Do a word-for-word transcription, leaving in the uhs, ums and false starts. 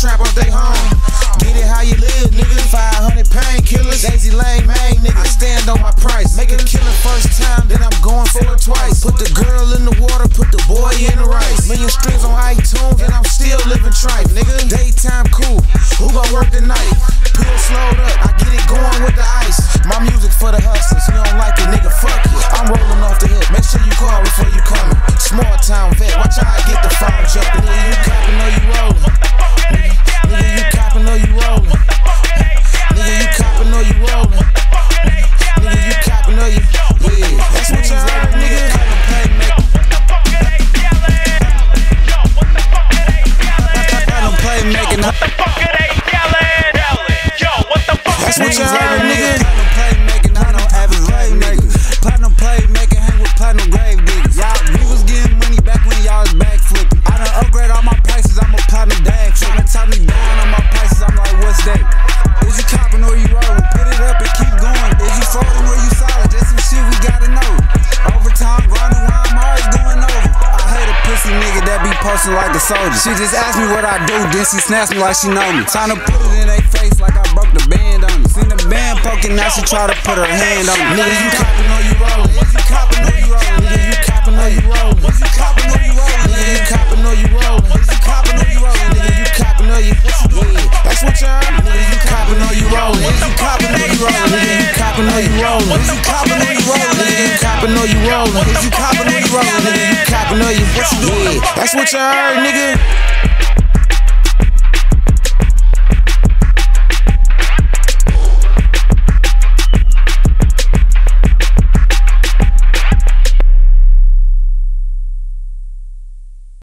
trap on they home. Get it how you live, nigga. five hundred painkillers, Daisy Lane, man, nigga. I stand on my price. Make a killing first time, then I'm going for it twice. Put the girl in the water, put the boy in the rice. Million streams on iTunes, and I'm still living trife, nigga. Daytime cool, who gon' work the night? Pill slowed up, I get it going with the ice. My music for the hustlers, you don't like it, nigga, fuck you. I'm rolling off the hip, make sure you call before you coming. Small town vet, watch how I get the phone jumping. Nigga, you copping or you rolling? Nigga, you copping or you rolling? Nigga, you copping or you rolling? Nigga, you copping or you? Yeah, that's what you heard, nigga. Making what the fuck are they yelling? Yo, what the fuck that's what you heard, nigga. Platinum play making, I know average play making. Platinum play making, hang with platinum grave diggers. Y'all, we was getting money back when y'all was back flipping. I done upgrade all my prices, I'm a platinum dag. Tryna top me down on my prices, I'm like, what's that? Is you copping or you rolling? Put it up and keep going. Is you folding or you solid? That's some shit we gotta know. Overtime grinding while I'm always going over. I hate a pussy nigga that be posting like a soldier. She just asked me what I do, then she snaps me like she know me. Tryna put it in they face like I broke the band on it. Seen the band poking, now she try to put her hand on me. Nigga, you copping or you rolling? Is you copping or you rolling? Nigga, you copping or you rolling? Is you copping or you rolling? Nigga, you copping or you rolling? Is you copping or you rolling? Nigga, you copping or you? Yeah, that's what you heard. Nigga, you copping or you rolling? Is you copping or you rolling? Nigga, you copping or you rolling? Is you copping or you rolling? Nigga, you copping or you rolling? Is you copping or you rolling? Nigga, you copping or you? Yeah, that's what you heard, nigga.